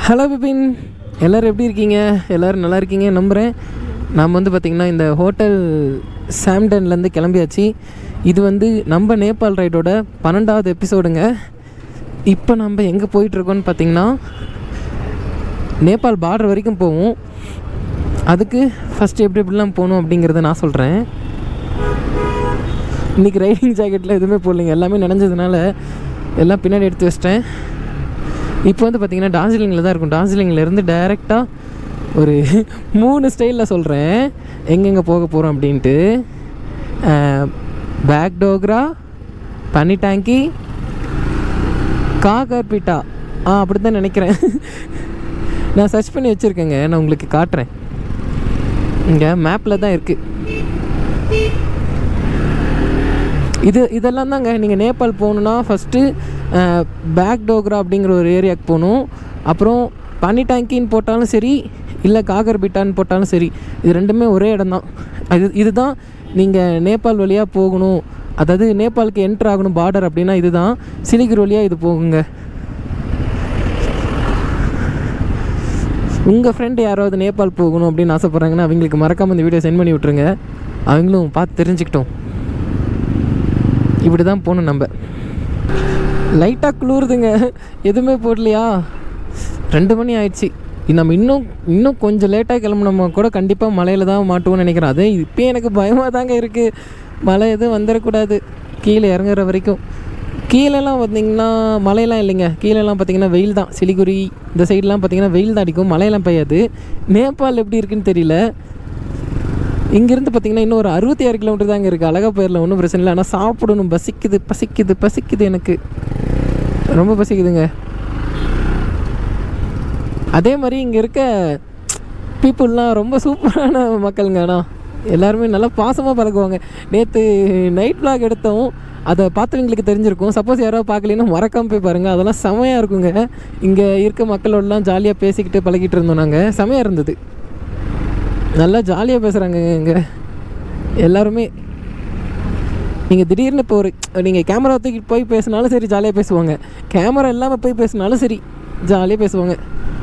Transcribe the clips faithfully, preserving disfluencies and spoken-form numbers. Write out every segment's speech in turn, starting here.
Hello Bipin, எல்லோரும் எப்படி இருக்கீங்க? எல்லோரும் நல்லா இருக்கீங்க நம்புகிறேன். நாம் வந்து பார்த்திங்கன்னா இந்த ஹோட்டல் சாம்டன்லேருந்து கிளம்பியாச்சு. இது வந்து நம்ம நேபாள் ரைடோட பன்னெண்டாவது எபிசோடுங்க. இப்போ நம்ம எங்கே போயிட்டுருக்கோன்னு பார்த்திங்கன்னா நேபாள் பார்டர் வரைக்கும் போவோம். அதுக்கு ஃபஸ்ட்டு எப்படி எப்படிலாம் போகணும் அப்படிங்கிறத நான் சொல்கிறேன். இன்றைக்கி ரைடிங் ஜாக்கெட்டில் எதுவுமே போடலைங்க, எல்லாமே நனைஞ்சதுனால எல்லாம் பின்னாடி எடுத்து வச்சிட்டேன். இப்போ வந்து பார்த்திங்கன்னா டார்ஜிலிங்கில் தான் இருக்கும். டார்ஜிலிங்கிலேருந்து டைரெக்டாக ஒரு மூணு ஸ்டைலில் சொல்கிறேன் எங்கெங்கே போக போகிறோம் அப்படின்ட்டு. பேக் டோக்ரா, பனி டேங்கி, காகர்பிட்டா, ஆ அப்படி தான் நினைக்கிறேன். நான் சர்ச் பண்ணி வச்சுருக்கேங்க, நான் உங்களுக்கு காட்டுறேன். இங்கே மேப்பில் தான் இருக்குது. இது இதெல்லாம் தாங்க. நீங்கள் நேபாள் போகணுன்னா ஃபஸ்ட்டு பேக் டோக்ரா அப்படிங்கிற ஒரு ஏரியாவுக்கு போகணும். அப்புறம் பனி டேங்கின்னு போட்டாலும் சரி, இல்லை காகர்பிட்டான்னு போட்டாலும் சரி, இது ரெண்டுமே ஒரே இடம் தான். அது இதுதான் நீங்கள் நேபாள் வழியாக போகணும், அதாவது நேபாளுக்கு என்ட்ரு ஆகணும் பார்டர் அப்படின்னா இதுதான். சிலிகுரி வழியாக இது போகுங்க. உங்கள் ஃப்ரெண்டு யாராவது நேபாள் போகணும் அப்படின்னு ஆசைப்பட்றாங்கன்னா அவங்களுக்கு மறக்காமல் இந்த வீடியோ சென்ட் பண்ணி விட்ருங்க, அவங்களும் பார்த்து தெரிஞ்சுக்கிட்டோம். இப்படி தான் போகணும். நம்ம லைட்டாக குளிருதுங்க, எதுவுமே போடலையா. ரெண்டு மணி ஆயிடுச்சு. நம்ம இன்னும் இன்னும் கொஞ்சம் லேட்டாக கிளம்புனோமா கூட கண்டிப்பாக மலையில் தான் மாட்டுவோன்னு நினைக்கிறேன். அது இப்போ எனக்கு பயமாக தாங்க இருக்குது. மழை எதுவும் வந்துடக்கூடாது கீழே இறங்குற வரைக்கும். கீழெல்லாம் பார்த்திங்கன்னா மழையெல்லாம் இல்லைங்க. கீழெல்லாம் பார்த்திங்கன்னா வெயில் தான். சிலிகுரி இந்த சைட்லாம் பார்த்திங்கன்னா வெயில் தான் அடிக்கும், மழையெல்லாம் பெய்யாது. நேபாள் எப்படி இருக்குன்னு தெரியல. இங்கேருந்து பார்த்திங்கன்னா இன்னும் ஒரு அறுபத்தி ஆறு கிலோமீட்டர் தாங்க இருக்குது. அழகாக போயிடலாம், ஒன்றும் பிரச்சனை இல்லை. ஆனால் சாப்பிடணும், பசிக்குது பசிக்குது பசிக்குது எனக்கு ரொம்ப பசிக்குதுங்க. அதே மாதிரி இங்கே இருக்க பீப்புளெலாம் ரொம்ப சூப்பரான மக்களுங்க. ஆனால் எல்லாருமே நல்லா பாசமாக பழகுவாங்க. நேற்று நைட் விளாக் எடுத்தோம், அதை பார்த்தவங்களுக்கு தெரிஞ்சிருக்கும். சப்போஸ் யாராவது பார்க்கலன்னா மறக்காமல் போய் பாருங்கள், அதெல்லாம் செமையாக இருக்குங்க. இங்கே இருக்க மக்களோடலாம் ஜாலியாக பேசிக்கிட்டு பழகிட்டு இருந்தோம் நாங்கள். செமையாக இருந்தது, நல்லா ஜாலியாக பேசுகிறாங்க இங்கே எல்லாருமே. நீங்கள் திடீர்னு இப்போ ஒரு நீங்கள் கேமரா தூக்கிட்டு போய் பேசினாலும் சரி ஜாலியாக பேசுவாங்க, கேமரா இல்லாமல் போய் பேசினாலும் சரி ஜாலியாக பேசுவாங்க.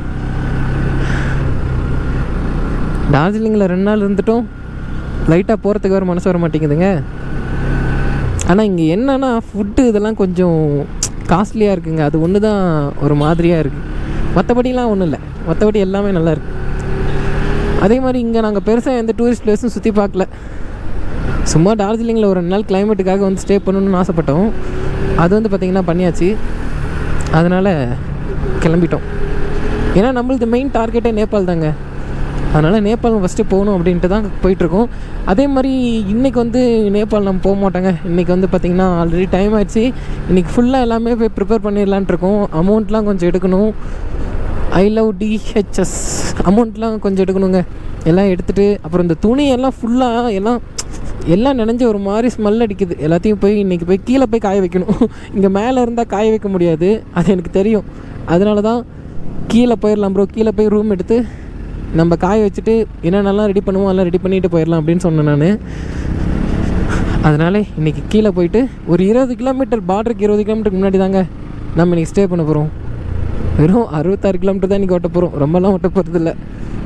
டார்ஜிலிங்கில் ரெண்டு நாள் இருந்துட்டோம், லைட்டாக போகிறதுக்கு வேறு மனசு வர மாட்டேங்குதுங்க. ஆனால் இங்கே என்னென்னா ஃபுட்டு இதெல்லாம் கொஞ்சம் காஸ்ட்லியாக இருக்குங்க. அது ஒன்று தான் ஒரு மாதிரியாக இருக்குது. மற்றபடிலாம் ஒன்றும் இல்லை, மற்றபடி எல்லாமே நல்லா இருக்குது. அதே மாதிரி இங்கே நாங்கள் பெருசாக எந்த டூரிஸ்ட் பிளேஸும் சுற்றி பார்க்கல. சும்மா டார்ஜிலிங்கில் ஒரு ரெண்டு நாள் கிளைமேட்டுக்காக வந்து ஸ்டே பண்ணணுன்னு ஆசைப்பட்டோம். அது வந்து பார்த்திங்கன்னா பண்ணியாச்சு. அதனால் கிளம்பிட்டோம். ஏன்னா நம்மளுக்கு மெயின் டார்கெட்டே நேபாள் தாங்க. அதனால் நேபாள் ஃபஸ்ட்டு போகணும் அப்படின்ட்டு தான் போயிட்டுருக்கோம். அதே மாதிரி இன்றைக்கி வந்து நேபாள் நம்ம போக மாட்டோங்க. இன்றைக்கி வந்து பார்த்திங்கன்னா ஆல்ரெடி டைம் ஆகிடுச்சு. இன்றைக்கி ஃபுல்லாக எல்லாமே போய் ப்ரிப்பேர் பண்ணிடலான்ட்டு இருக்கோம். அமௌண்ட்லாம் கொஞ்சம் எடுக்கணும். ஐ லவ் டிஹெச்எஸ் அமௌண்ட்லாம் கொஞ்சம் எடுக்கணுங்க. எல்லாம் எடுத்துகிட்டு அப்புறம் இந்த துணியெல்லாம் ஃபுல்லாக எல்லாம் எல்லாம் நினைஞ்சு ஒரு மாதிரி ஸ்மெல் அடிக்குது. எல்லாத்தையும் போய் இன்றைக்கி போய் கீழே போய் காய வைக்கணும். இங்கே மேலே இருந்தால் காய வைக்க முடியாது, அது எனக்கு தெரியும். அதனால தான் கீழே போயிடலாம் ப்ரோ, கீழே போய் ரூம் எடுத்து நம்ம காய வச்சுட்டு என்னென்னலாம் ரெடி பண்ணுவோம் எல்லாம் ரெடி பண்ணிவிட்டு போயிடலாம் அப்படின்னு சொன்னேன் நான். அதனால் இன்றைக்கி கீழே போயிட்டு ஒரு இருபது கிலோமீட்டர் பார்டருக்கு இருபது கிலோமீட்டருக்கு முன்னாடி தாங்க நம்ம இன்றைக்கி ஸ்டே பண்ண போகிறோம். வெறும் அறுபத்தாறு கிலோமீட்டர் தான் இன்றைக்கி ஓட்ட போகிறோம், ரொம்பலாம் ஓட்ட போகிறது இல்லை.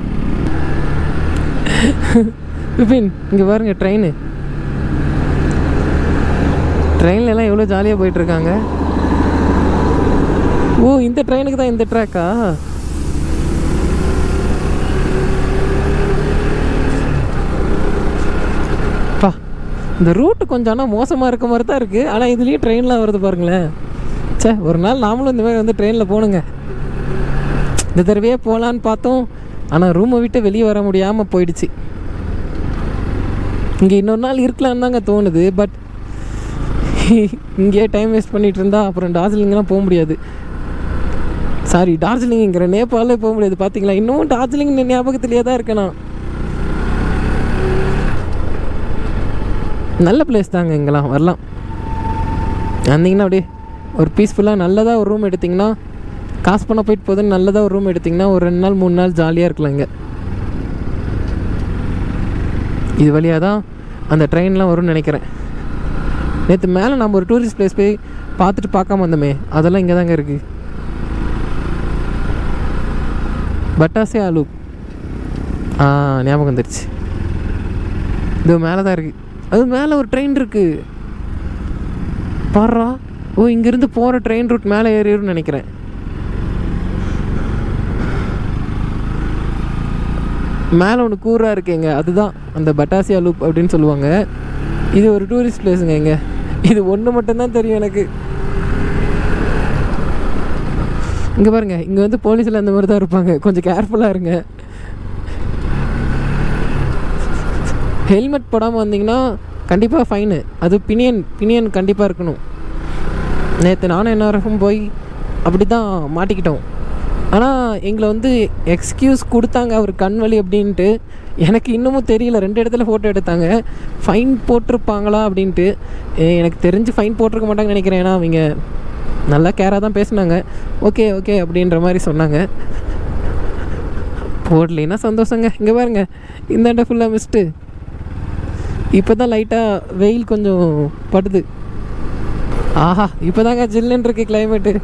பிபின் இங்கே பாருங்க, ட்ரெயின் ட்ரெயினில் எல்லாம் எவ்வளோ ஜாலியாக போயிட்டுருக்காங்க. ஓ, இந்த ட்ரெயினுக்கு தான் இந்த ட்ராக்கா? பா, இந்த ரூட்டு கொஞ்சம் ஆனால் மோசமாக இருக்க மாதிரி தான் இருக்குது. ஆனால் இதுலேயும் ட்ரெயின்லாம் வருது பாருங்களேன். சே, ஒரு நாள் நாமளும் இந்த மாதிரி வந்து ட்ரெயினில் போகணுங்க. இந்த தடவையே போகலான்னு பார்த்தோம், ஆனால் ரூமை விட்டு வெளியே வர முடியாமல் போயிடுச்சு. இங்கே இன்னொரு நாள் இருக்கலான்னு தாங்க தோணுது. பட் இங்கேயே டைம் வேஸ்ட் பண்ணிகிட்டு இருந்தால் அப்புறம் டார்ஜிலிங்லாம் போக முடியாது. சாரி, டார்ஜிலிங்கிற நேபாளே போக முடியாது. பார்த்தீங்களா, இன்னும் டார்ஜிலிங் ஞாபகத்திலேயே தான் இருக்கேன் நான். நல்ல பிளேஸ் தாங்க, இங்கெல்லாம் வரலாம். வந்தீங்கன்னா அப்படியே ஒரு பீஸ்ஃபுல்லாக நல்லதாக ஒரு ரூம் எடுத்திங்கன்னா, காசு பண்ண போயிட்டு போதுன்னு நல்லதாக ஒரு ரூம் எடுத்திங்கன்னா ஒரு ரெண்டு நாள் மூணு நாள் ஜாலியாக இருக்கலாம். இங்கே இது வழியாக தான் அந்த ட்ரெயின்லாம் வரும்னு நினைக்கிறேன். நேற்று மேலே நம்ம ஒரு டூரிஸ்ட் பிளேஸ் போய் பார்த்துட்டு பார்க்காம வந்தோமே, அதெல்லாம் இங்கே தாங்க இருக்குது. பட்டாசியா லூப். ஆ ஞாபகம் வந்துடுச்சு. இது மேலே தான் இருக்குது. அது மேலே ஒரு ட்ரெயின் இருக்குது பாரா. ஓ இங்கேருந்து போகிற ட்ரெயின் ரூட் மேலே ஏறிடும்னு நினைக்கிறேன். மேலே ஒன்று கூறாக இருக்குங்க, அதுதான் அந்த பட்டாசியா லூப் அப்படின்னு சொல்லுவாங்க. இது ஒரு டூரிஸ்ட் பிளேஸுங்க. இங்கே இது ஒன்று மட்டும்தான் தெரியும் எனக்கு. இங்கே பாருங்கள், இங்கே வந்து போலீஸில் அந்த மாதிரி தான் இருப்பாங்க, கொஞ்சம் கேர்ஃபுல்லாக இருங்க. ஹெல்மெட் போடாமல் வந்தீங்கன்னா கண்டிப்பாக ஃபைனு. அது பினியன் பினியன் கண்டிப்பாக இருக்கணும். நேற்று நானும் என்ன போய் அப்படி தான் மாட்டிக்கிட்டோம். ஆனால் எங்களை வந்து எக்ஸ்கியூஸ் கொடுத்தாங்க, அவர் கண் வலி அப்படின்ட்டு. எனக்கு இன்னமும் தெரியல, ரெண்டு இடத்துல ஃபோட்டோ எடுத்தாங்க. ஃபைன் போட்டிருப்பாங்களா அப்படின்ட்டு. எனக்கு தெரிஞ்சு ஃபைன் போட்டிருக்க மாட்டாங்கன்னு நினைக்கிறேன். ஏன்னா அவங்க நல்லா கேராக தான் பேசினாங்க. ஓகே ஓகே அப்படின்ற மாதிரி சொன்னாங்க. போடலைன்னா சந்தோஷங்க. இங்கே பாருங்க, இந்த இடம் ஃபுல்லாக மிஸ்ட்டு. இப்போ தான் லைட்டாக வெயில் கொஞ்சம் படுது. ஆஹா, இப்போ தாங்க ஜில்லுன்னு இருக்குது கிளைமேட்டு.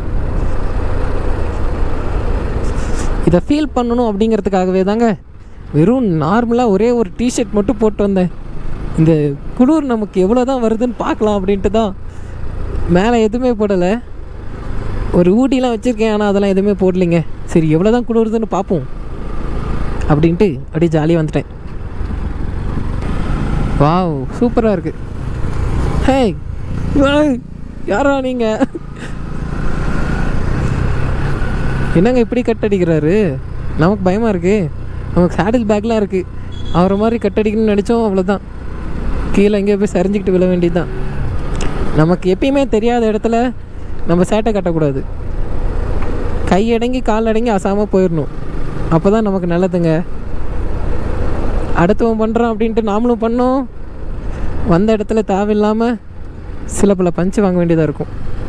இதை ஃபீல் பண்ணணும் அப்படிங்கிறதுக்காகவே தாங்க வெறும் நார்மலாக ஒரே ஒரு டிஷர்ட் மட்டும் போட்டு வந்தேன். இந்த குளிர் நமக்கு எவ்வளோ தான் வருதுன்னு பார்க்கலாம் அப்படின்ட்டு தான். மேலே எதுவுமே போடலை. ஒரு ஊட்டிலாம் வச்சுருக்கேன், ஆனால் அதெல்லாம் எதுவுமே போடலைங்க. சரி எவ்வளோ தான் குளிருதுன்னு பார்ப்போம் அப்படின்ட்டு அப்படியே ஜாலியாக வந்துட்டேன். வாவ் சூப்பராக இருக்குது. ஹே யாரா நீங்கள்? என்னங்க இப்படி கட் அடிக்கிறாரு? நமக்கு பயமாக இருக்குது. நமக்கு சேடில் பேக்லாம் இருக்குது. அவரை மாதிரி கட் அடிக்கணும்னு நினச்சோம், அவ்வளோதான். கீழே எங்கேயோ போய் சரிஞ்சிக்கிட்டு விழ வேண்டியது தான். நமக்கு எப்பயுமே தெரியாத இடத்துல நம்ம சேட்டை கட்டக்கூடாது. கை அடங்கி கால் அடங்கி அசாமல் போயிடணும். அப்போ தான் நமக்கு நல்லதுங்க. அடுத்தவன் பண்ணுறான் அப்படின்ட்டு நாமளும் பண்ணோம். வந்த இடத்துல தேவையில்லாமல் சில பல பஞ்சு வாங்க வேண்டியதாக இருக்கும்.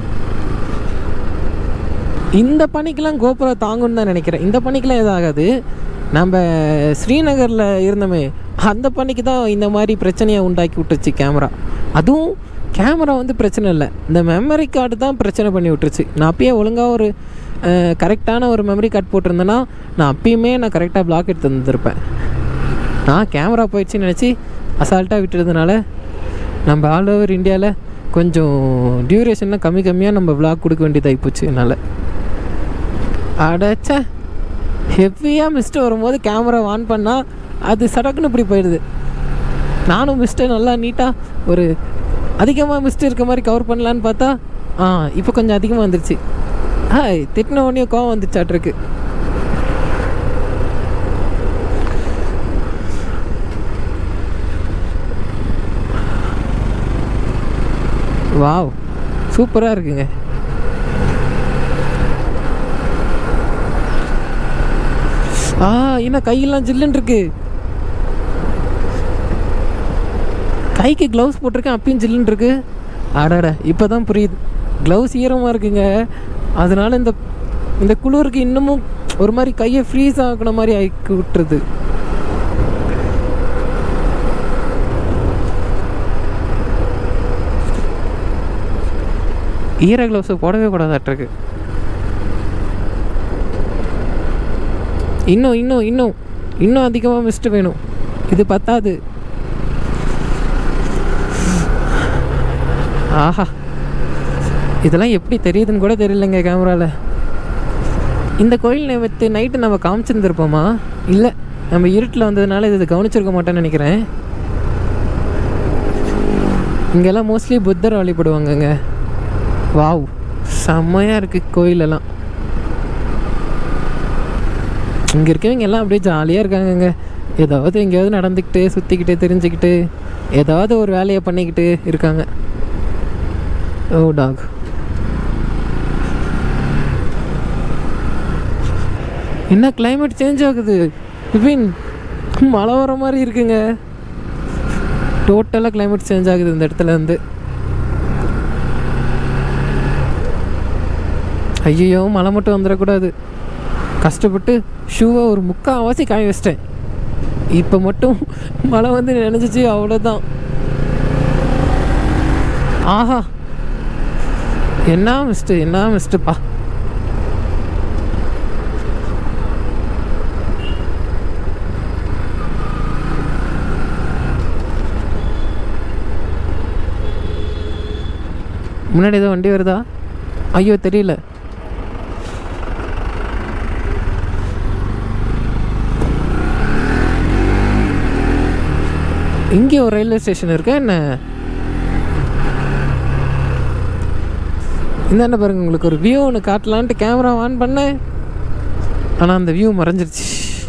இந்த பனிக்கெலாம் கோபுரா தாங்குன்னு தான் நினைக்கிறேன். இந்த பனிக்கெலாம் எதுவும் ஆகாது. நம்ம ஸ்ரீநகரில் இருந்தோமே, அந்த பனிக்கு தான் இந்த மாதிரி பிரச்சனையை உண்டாக்கி விட்டுருச்சு கேமரா. அதுவும் கேமரா வந்து பிரச்சனை இல்லை, இந்த மெமரி கார்டு தான் பிரச்சனை பண்ணி விட்டுருச்சு. நான் அப்பயே ஒழுங்காக ஒரு கரெக்டான ஒரு மெமரி கார்டு போட்டிருந்தேன்னா நான் அப்பயுமே நான் கரெக்டாக பிளாக் எடுத்து வந்துருப்பேன். நான் கேமரா போயிடுச்சுன்னு நினச்சி அசால்ட்டாக விட்டுறதுனால நம்ம ஆல் ஓவர் இந்தியாவில் கொஞ்சம் டியூரேஷன்லாம் கம்மி கம்மியாக நம்ம விளாக் கொடுக்க வேண்டியதாகி போச்சு. என்னால் அடைச்சா ஹெவியாக மிஸ்ட்டு வரும்போது கேமரா ஆன் பண்ணால் அது சடக்குன்னு இப்படி போயிடுது. நானும் மிஸ்ட்டை நல்லா நீட்டாக ஒரு அதிகமாக மிஸ்ட்டு இருக்க மாதிரி கவர் பண்ணலான்னு பார்த்தா ஆ இப்போ கொஞ்சம் அதிகமாக வந்துருச்சு. ஹாய் திட்டின உடனே கோவம் வந்துச்சாட்ருக்கு. வாவ் சூப்பராக இருக்குங்க. ஆ என்ன கையெல்லாம் ஜில்லுன்னு இருக்கு. கைக்கு க்ளவுஸ் போட்டிருக்கேன், அப்பயும் ஜில்லுன்னு இருக்கு. ஆடாடா இப்போ தான் புரியுது. க்ளவுஸ் ஈரமாக இருக்குங்க, அதனால இந்த இந்த குளிருக்கு இன்னமும் ஒரு மாதிரி கையை ஃப்ரீஸ் ஆகின மாதிரி ஆக்கி விட்டுருது. ஈர க்ளவுஸை போடவே கூடாதாட்டிருக்கு. இன்னும் இன்னும் இன்னும் இன்னும் அதிகமாக மிஸ்ட்டு வேணும். இது பத்தாது. ஆஹா இதெல்லாம் எப்படி தெரியுதுன்னு கூட தெரியலைங்க கேமராவில். இந்த கோயில் நேற்று நைட்டு நம்ம காமிச்சிருந்துருப்போமா? இல்லை, நம்ம இருட்டில் வந்ததுனால இது கவனிச்சிருக்க மாட்டேன்னு நினைக்கிறேன். இங்கெல்லாம் மோஸ்ட்லி புத்தர் வழிபடுவாங்கங்க. வாவ் செம்மையாக இருக்குது கோயிலெல்லாம். இங்கே இருக்கவங்க எல்லாம் அப்படியே ஜாலியாக இருக்காங்கங்க. ஏதாவது எங்கேயாவது நடந்துக்கிட்டு சுற்றிக்கிட்டு தெரிஞ்சுக்கிட்டு ஏதாவது ஒரு வேலையை பண்ணிக்கிட்டு இருக்காங்க. Oh dog. என்ன கிளைமேட் சேஞ்ச் ஆகுது விபின்? மழை வர மாதிரி இருக்குங்க. டோட்டலாக கிளைமேட் சேஞ்ச் ஆகுது இந்த இடத்துல இருந்து. ஐயோ மழை மட்டும் வந்துடக்கூடாது. கஷ்டப்பட்டு ஷூவை ஒரு முக்கால்வாசி காய வச்சிட்டேன். இப்போ மட்டும் மழை வந்து நினைச்சிச்சு, அவ்வளோதான். ஆஹா என்ன மிஸ்ட்டு என்ன மிஸ்ட்டுப்பா. முன்னாடி ஏதோ வண்டி வருதா? ஐயோ தெரியல. இங்கே ஒரு ரயில்வே ஸ்டேஷன் இருக்கா என்ன? இந்தாண்ட பாருங்க, உங்களுக்கு ஒரு வியூ ஒன்று காட்டலான்ட்டு கேமரா ஆன் பண்ணேன். ஆனால் அந்த வியூ மறைஞ்சிருச்சு.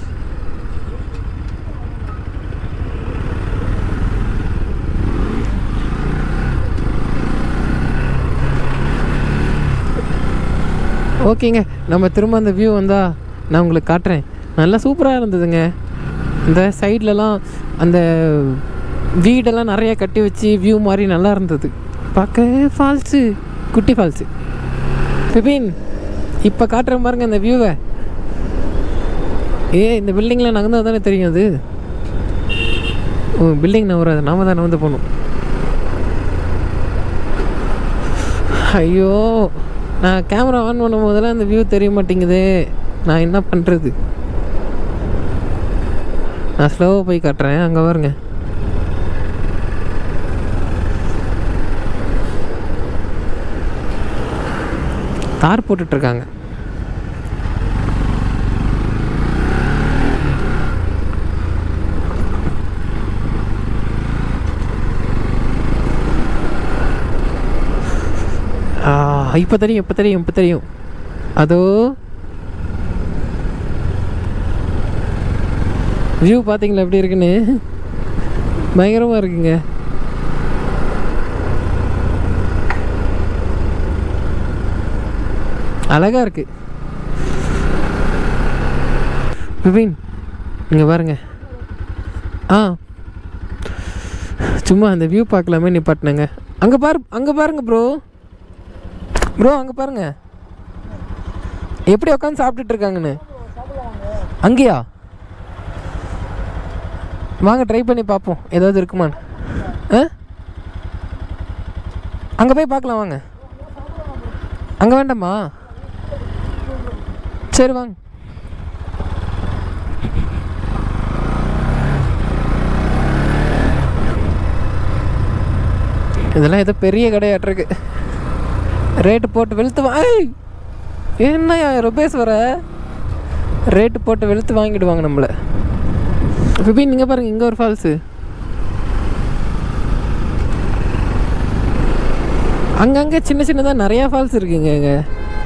ஓகேங்க, நம்ம திரும்ப அந்த வியூ வந்தால் நான் உங்களுக்கு காட்டுறேன். நல்லா சூப்பராக இருந்ததுங்க. இந்த சைட்லலாம் அந்த வீடெல்லாம் நிறையா கட்டி வச்சு வியூ மாதிரி நல்லா இருந்தது பார்க்க. ஃபால்ஸு, குட்டி ஃபால்ஸு. பிபின் இப்போ காட்டுற பாருங்க அந்த வியூவை. ஏ இந்த பில்டிங்கில் நகர்ந்தால் தானே தெரியும் அது. ஓ பில்டிங் நவராது, நாம தான் நகர்ந்து போகணும். ஐயோ, நான் கேமரா ஆன் பண்ணும் போதெல்லாம் அந்த வியூ தெரிய மாட்டேங்குது. நான் என்ன பண்ணுறது? நான் ஸ்லோவாக போய் காட்டுறேன். அங்கே பாருங்க, தார் போட்டுட்ருக்காங்க. இப்போ தெரியும், இப்போ தெரியும், இப்போ தெரியும். அதோ வியூ பார்த்தீங்களா எப்படி இருக்குன்னு? பயங்கரமாக இருக்குங்க. அழகாக இருக்கு. பிபின் இங்கே பாருங்க. ஆ சும்மா அந்த வியூ பார்க்கலாமே நிப்பாட்டினேங்க. அங்கே பாரு, அங்கே பாருங்க ப்ரோ. ப்ரோ அங்கே பாருங்க எப்படி உட்காந்து சாப்பிட்டுட்டு இருக்காங்கன்னு. அங்கேயா? வாங்க ட்ரை பண்ணி பார்ப்போம் ஏதாவது இருக்குமான்னு. ஆ அங்கே போய் பார்க்கலாம் வாங்க. அங்கே வேண்டாமா? சரி வாங்க. இதெல்லாம் ஏதோ பெரிய கடையாட்டிருக்கு. ரேட்டு போட்டு வெளுத்து வா. என்ன ருபேஸ் வர ரேட்டு போட்டு வெளுத்து வாங்கிடுவாங்க நம்மளை. இப்போ நீங்கள் பாருங்கள், இங்கே ஒரு ஃபால்ஸு. அங்கங்கே சின்ன சின்னதாக நிறையா ஃபால்ஸ் இருக்குங்க இங்கே.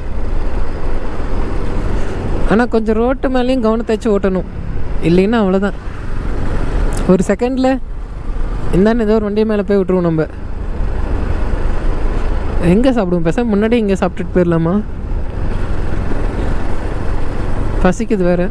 ஆனால் கொஞ்சம் ரோட்டு மேலேயும் கவனத்தை வச்சு ஓட்டணும், இல்லைன்னா அவ்வளோதான். ஒரு செகண்டில் இந்தான்னு ஏதோ ஒரு வண்டி மேலே போய் விட்ருவோம் நம்ம. எங்கே சாப்பிடுவோம்? பேச முன்னாடி இங்கே சாப்பிட்டுட்டு போயிடலாமா? பசிக்குது வேறு.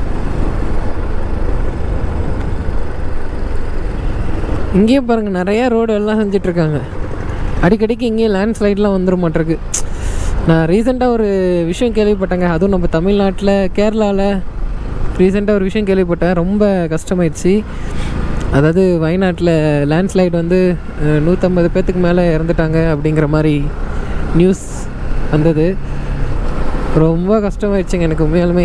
இங்கேயும் பாருங்கள் நிறையா ரோடு எல்லாம் செஞ்சிட்ருக்காங்க. அடிக்கடிக்கு இங்கேயும் லேண்ட் ஸ்லைட்லாம் வந்துட மாட்டிருக்கு. நான் ரீசெண்டாக ஒரு விஷயம் கேள்விப்பட்டேங்க. அதுவும் நம்ம தமிழ்நாட்டில் கேரளாவில் ரீசெண்டாக ஒரு விஷயம் கேள்விப்பட்டேன். ரொம்ப கஷ்டமாயிடுச்சு. அதாவது வயநாட்டில் லேண்ட்ஸ்லைட் வந்து நூற்றம்பது பேர்த்துக்கு மேலே இறந்துட்டாங்க அப்படிங்கிற மாதிரி நியூஸ் வந்தது. ரொம்ப கஷ்டமாயிடுச்சுங்க எனக்கு உண்மையாலுமே.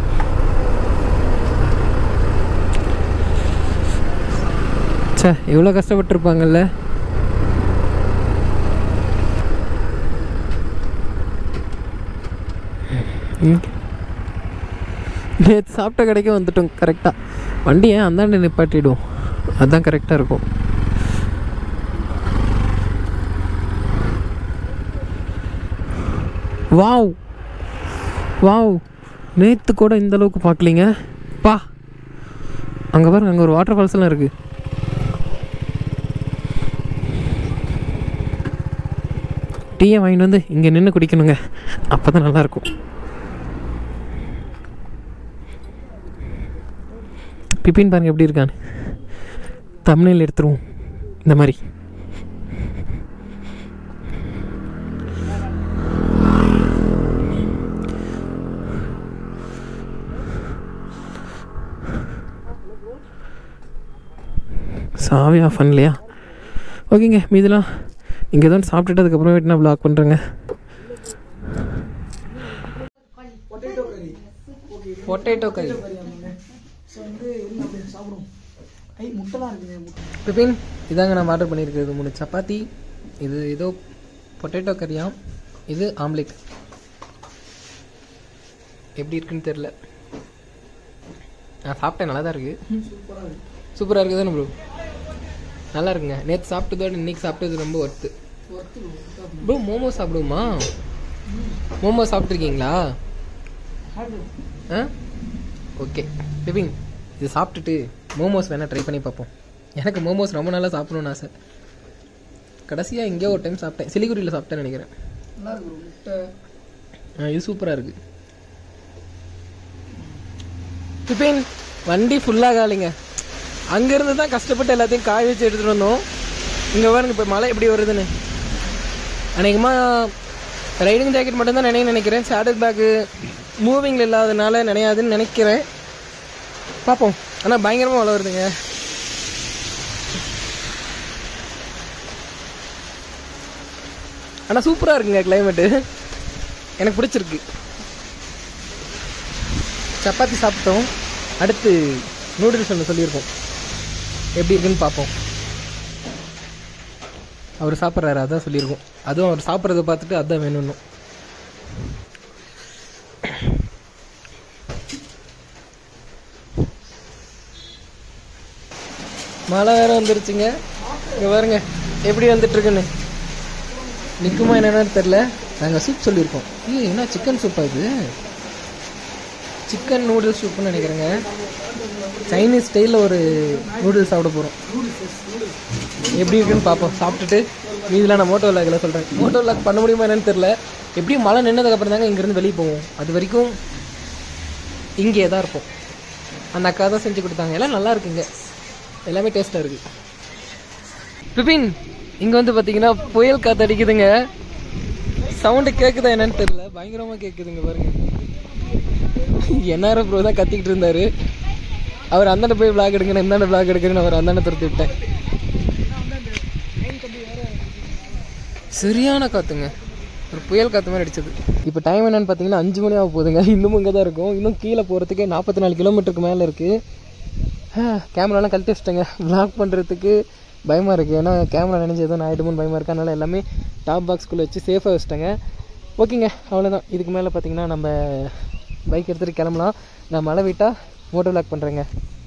சே இவ்வளோ கஷ்டப்பட்டுருப்பாங்கல்ல. நேற்று சாப்பிட்ட கடைக்கு வந்துட்டோம் கரெக்டாக. வண்டியை அந்தாண்ட நிப்பாட்டிவிடும், அதுதான் கரெக்டாக இருக்கும். வாவ் வாவ், நேற்று கூட இந்த அளவுக்கு பார்க்கலிங்க பா. அங்கே பாருங்க, அங்கே ஒரு வாட்டர் ஃபால்ஸ்லாம் இருக்குது. டீயை வாங்கிட்டு வந்து இங்கே நின்று குடிக்கணுங்க, அப்போ தான் நல்லாயிருக்கும். பிபின் பாருங்க எப்படி இருக்கான்னு. தம்ப்நெயில் எடுத்துருவோம் இந்த மாதிரி. சாவி ஆஃப் பண்ணலையா? ஓகேங்க, மீதெல்லாம் இங்கே தான் சாப்பிட்டுட்டு அதுக்கப்புறம் வீட்டு நான் ப்ளாக் பண்ணுறேங்க. பொட்டேட்டோ கறி பிபின் இதாங்க நான் ஆர்டர் பண்ணியிருக்கிறது. மூணு சப்பாத்தி, இது ஏதோ பொட்டேட்டோ கறியா, இது ஆம்லேட். எப்படி இருக்குன்னு தெரில. நான் சாப்பிட்டேன், நல்லா தான் இருக்குது. சூப்பராக இருக்குது தானே ப்ரோ? நல்லா இருக்குங்க. நேற்று சாப்பிட்டதோட இன்றைக்கி சாப்பிட்டது ரொம்ப ஒர்த்து ப்ரோ. மோமோ சாப்பிடுவோமா? மோமோ சாப்பிட்ருக்கீங்களா? ஆ ஓகே பிபின், இது சாப்பிட்டுட்டு மோமோஸ் வேணால் ட்ரை பண்ணி பார்ப்போம். எனக்கு மோமோஸ் ரொம்ப நாளாக சாப்பிடணும்னு ஆசை. கடைசியாக எங்கேயோ ஒரு டைம் சாப்பிட்டேன், சிலிகுரியில் சாப்பிட்டேன்னு நினைக்கிறேன். ஆ இது சூப்பராக இருக்குது. பிபின் வண்டி ஃபுல்லாக காலிங்க. அங்கேருந்து தான் கஷ்டப்பட்டு எல்லாத்தையும் காய வச்சு எடுத்துகிட்டு வந்தோம். இங்கே பாருங்க இப்போ மழை எப்படி வருதுன்னு. அநேகமாக ரைடிங் ஜாக்கெட் மட்டும்தான் நினைவு நினைக்கிறேன். சேடல் பேக்கு மூவிங்கில் இல்லாதனால நினையாதுன்னு நினைக்கிறேன். பார்ப்போம். ஆனால் பயங்கரமாக மழை வருதுங்க. ஆனால் சூப்பராக இருக்குங்க கிளைமேட்டு, எனக்கு பிடிச்சிருக்கு. சப்பாத்தி சாப்பிட்டோம். அடுத்து நூடுல்ஸ் ஒன்று சொல்லியிருக்கோம், எப்படி இருக்குன்னு பார்ப்போம். அவர் சாப்பிட்றாரு, அதான் சொல்லியிருக்கோம். அதுவும் அவர் சாப்பிட்றத பார்த்துட்டு அதான் வேணும்னு. மழை வேறு வந்துருச்சுங்க. இங்கே பாருங்க எப்படி வந்துட்டுருக்குன்னு. நிற்குமா என்னென்னு தெரில. நாங்கள் சூப் சொல்லியிருக்கோம். ஏய் என்ன சிக்கன் சூப்பா இது? சிக்கன் நூடுல்ஸ் சூப்புன்னு நினைக்கிறேங்க. சைனீஸ் ஸ்டைலில் ஒரு நூடுல்ஸ் சாப்பிட போகிறோம். எப்படி இருக்குன்னு பார்ப்போம். சாப்பிட்டுட்டு மீதில் நான் மோட்டோ விளாகில் சொல்கிறேன். மோட்டோ விளாக் பண்ண முடியுமா என்னன்னு தெரில. எப்படியும் மழை நின்னதுக்கப்புறம் தாங்க இங்கேருந்து வெளியே போவோம். அது வரைக்கும் இங்கே தான் இருப்போம். அந்த அக்கா தான் செஞ்சு கொடுத்தாங்க. எல்லாம் நல்லா இருக்குங்க, எல்லாமே டேஸ்ட்டாக இருக்குது. பிபின் இங்கே வந்து பார்த்தீங்கன்னா புயல் காற்று அடிக்குதுங்க. சவுண்டு கேட்குதா என்னன்னு தெரில, பயங்கரமாக கேட்குதுங்க பாருங்க. என்ஆர்எஃப் ப்ரோ தான் கத்திக்கிட்டு இருந்தார். அவர் அந்தாண்ட போய் விளாக் எடுக்கணும், இந்தாண்ட விளாக் எடுக்கிறேன்னு அவர் அந்தாண்ட துரத்தி விட்டேன். சரியான காற்றுங்க, ஒரு புயல் காற்று மாதிரி அடிச்சது. இப்போ டைம் என்னென்னு பார்த்தீங்கன்னா அஞ்சு மணி ஆக போகுதுங்க. இன்னமும் இங்கே தான் இருக்கும். இன்னும் கீழே போகிறதுக்கே நாற்பத்தி நாலு கிலோமீட்டருக்கு மேலே இருக்குது. கேமராலாம் கழட்டி வச்சிட்டேங்க. விளாக் பண்ணுறதுக்கு பயமாக இருக்குது. ஏன்னா கேமரா நினைஞ்சு எதுவும் ஆகிடுமோன்னு பயமாக இருக்குது. அதனால் எல்லாமே டாப் பாக்ஸ்குள்ளே வச்சு சேஃபாக வச்சிட்டேங்க. ஓகேங்க, அவ்வளோதான். இதுக்கு மேலே பார்த்தீங்கன்னா நம்ம பைக் எடுத்துகிட்டு கிளம்பலாம். நான் மழை விட்டால் மோட்டோ விளாக் பண்ணுறேங்க.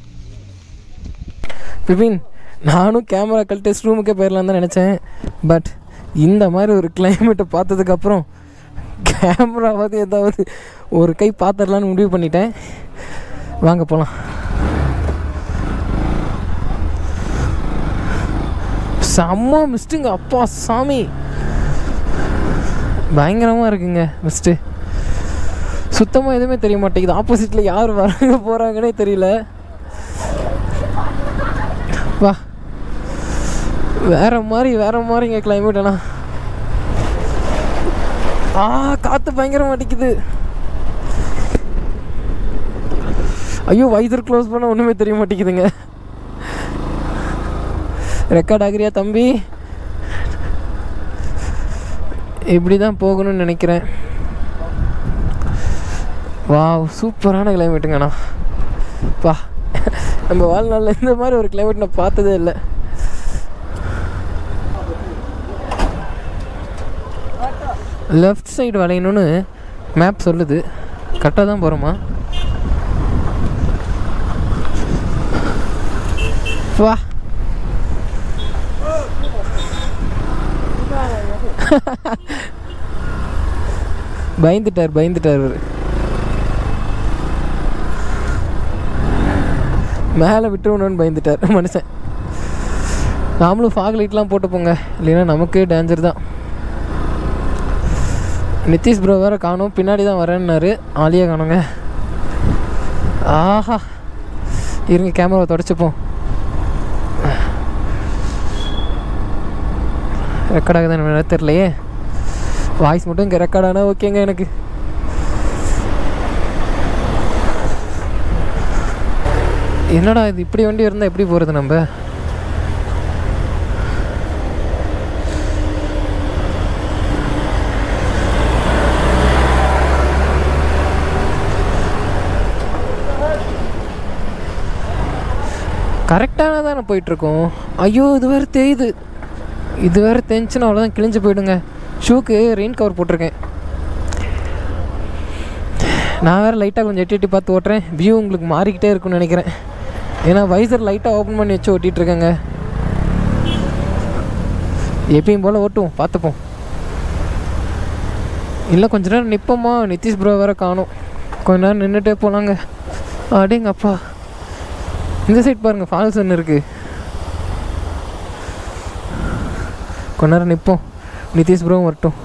பிபின் நானும் கேமரா கழட்டி டெஸ்ட் ரூமுக்கே போயிடலாம் தான் நினச்சேன். பட் இந்த மாதிரி ஒரு கிளைமேட்டை பார்த்ததுக்கப்புறம் கேமராவது ஏதாவது ஒரு கை பார்த்துடலான்னு முடிவு பண்ணிட்டேன். வாங்க போகலாம். செம்ம மிஸ்ட்டுங்க, அப்பா சாமி பயங்கரமாக இருக்குங்க மிஸ்ட்டு. சுத்தமாக எதுவுமே தெரிய மாட்டேங்குது. ஆப்போசிட்டில் யார் வராங்க போகிறாங்கன்னே தெரியல. வா வேறு மாதிரி வேறு மாதிரிங்க கிளைமேட். ஆனால் ஆ காற்று பயங்கரமாக அடிக்குது. ஐயோ வைசர் க்ளோஸ் பண்ண ஒன்றுமே தெரிய மாட்டேங்குதுங்க. ரெக்கார்ட் ஆகிறியா தம்பி? இப்படி தான் போகணும்னு நினைக்கிறேன். வா சூப்பரான கிளைமேட்டுங்கண்ணா. பா நம்ம வாழ்நாளில் இந்த மாதிரி ஒரு கிளைமேட் நான் பார்த்ததே இல்லை. லெஃப்ட் சைடு வளையணும்னு மேப் சொல்லுது. கரெக்டாக தான் போகிறோமா? வா பயந்துட்டார் பயந்துட்டார் அவர். மேலே விட்டுருவணும்னு பயந்துட்டார் மனுஷன். நாமளும் ஃபாக் லைட்லாம் போட்டு போங்க, இல்லைன்னா நமக்கே டேஞ்சர் தான். நிதிஷ் ப்ரோ வேறு காணும், பின்னாடி தான் வரேன்னாரு. ஆளியாக காணுங்க. ஆஹா இருங்க கேமராவை தொடச்சிப்போம். ரெக்கார்ட் ஆகுது என்ன தெரியலையே. வாய்ஸ் மட்டும் இங்கே ரெக்கார்ட் ஆனால் ஓகேங்க எனக்கு. என்னடா இது இப்படி வண்டி இருந்தால் எப்படி போகிறது நம்ம? கரெக்டான தானே போயிட்டுருக்கோம். ஐயோ இது வேறு தேயுது. இது வேறு தேஞ்சுன்னா அவ்வளோதான், கிழிஞ்சு போயிடுங்க. ஷூக்கு ரெயின் கவர் போட்டிருக்கேன். நான் வேறு லைட்டாக கொஞ்சம் எட்டி எட்டி பார்த்து ஓட்டுறேன். வியூ உங்களுக்கு மாறிக்கிட்டே இருக்குன்னு நினைக்கிறேன். ஏன்னா வைசர் லைட்டாக ஓப்பன் பண்ணி வச்சு ஓட்டிகிட்ருக்கேங்க. எப்பயும் போல் ஓட்டுவோம், பார்த்துப்போம். இல்லை கொஞ்ச நேரம் நிற்போமா, நிதிஷ் ப்ரோ வேறு காணும். கொஞ்ச நேரம் நின்றுட்டே போகலாங்க. அடேங்கப்பா, இந்த சைட் பாருங்கள் ஃபால்ஸ் ஒன்று இருக்குது. கொஞ்ச நேரம் நிற்போம், நிதிஷ் ப்ரோவும் வரட்டும்.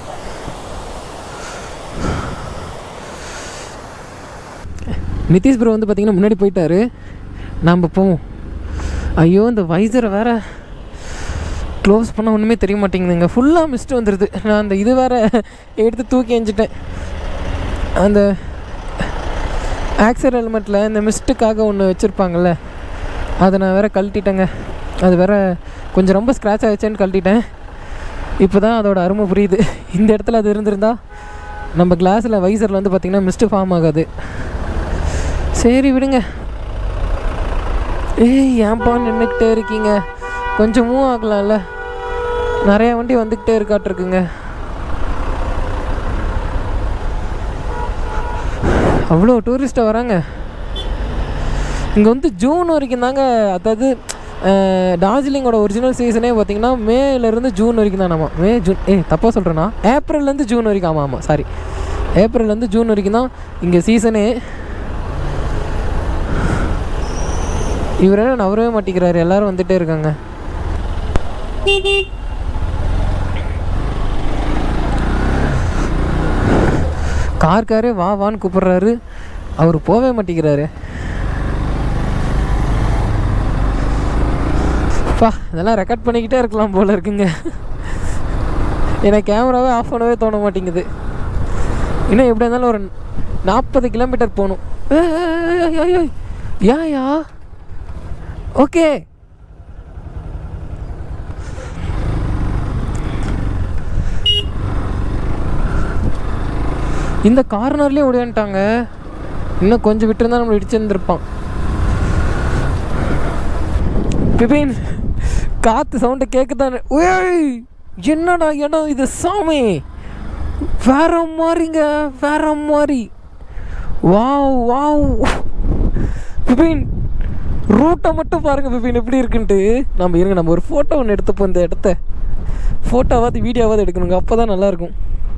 நிதிஷ் ப்ரோ வந்து பார்த்திங்கன்னா முன்னாடி போயிட்டாரு, நாம் போவோம். ஐயோ இந்த வைசரை வேறு க்ளோஸ் பண்ண ஒன்றுமே தெரிய மாட்டேங்குதுங்க. ஃபுல்லாக மிஸ்ட்டு வந்துடுது. நான் அந்த இது வேறு எடுத்து தூக்கி எஞ்சிட்டேன். அந்த ஆக்சர் ஹெல்மெட்டில் இந்த மிஸ்ட்டுக்காக ஒன்று வச்சுருப்பாங்கள்ல, அதை நான் வேறு கழட்டிட்டேங்க. அது வேறு கொஞ்சம் ரொம்ப ஸ்க்ராட்ச் ஆகிடுச்சேன்னு கழட்டிட்டேன். இப்போ தான் அதோட அருமை புரியுது. இந்த இடத்துல அது இருந்திருந்தா நம்ம கிளாஸில் வைசரில் வந்து பார்த்திங்கன்னா மிஸ்ட்டு ஃபார்ம் ஆகாது. சரி விடுங்க. ஏய் ஏன்பா நின்றுக்கிட்டே இருக்கீங்க, கொஞ்சம் மூவ் ஆகலாம்ல. நிறையா வண்டி வந்துக்கிட்டே இருக்காட்டிருக்குங்க. அவ்வளோ டூரிஸ்ட்டை வராங்க இங்கே. வந்து ஜூன் வரைக்கும் தாங்க, அதாவது டார்ஜிலிங்கோட ஒரிஜினல் சீசனே பார்த்திங்கன்னா மேலேருந்து ஜூன் வரைக்கும் தான். ஆமாம் மே ஜூன் ஏ தப்பாக சொல்கிறேன்னா ஏப்ரல்லேருந்து ஜூன் வரைக்கும். ஆமாம் ஆமாம் சாரி ஏப்ரல்லேருந்து ஜூன் வரைக்கும் தான் இங்கே சீசனே. இவரே நவரவே மாட்டேங்கிறாரு, எல்லோரும் வந்துகிட்டே இருக்காங்க. கார்காரே வா வான்னு கூப்பிட்றாரு, அவர் போவே மாட்டேங்கிறாரு. பா இதெல்லாம் ரெக்கார்ட் பண்ணிக்கிட்டே இருக்கலாம் போல் இருக்குங்க. எனக்கு கேமராவே ஆஃப் பண்ணவே தோண மாட்டேங்குது. இன்னும் எப்படி இருந்தாலும் ஒரு நாற்பது கிலோமீட்டர் போகணும். Yeah yeah okay. இந்த கார்னர்லேயே ஓடியான்ட்டாங்க. இன்னும் கொஞ்சம் விட்டுருந்தா நம்மளை இடிச்சிருந்துருப்பான். பிபின் காற்று சவுண்டை கேட்குதானே? ஓய் என்னடா இடம் இது சாமி, வேற மாதிரிங்க, வேற மாதிரி. வாவ் வாவ் பிபின், ரூட்டை மட்டும் பாருங்கள் பிபின் எப்படி இருக்குன்ட்டு. நம்ம இருங்க, நம்ம ஒரு ஃபோட்டோ ஒன்று எடுத்துப்போம். இந்த இடத்த ஃபோட்டோவாவது வீடியோவாவது எடுக்கணுங்க, அப்போ தான் நல்லாயிருக்கும்.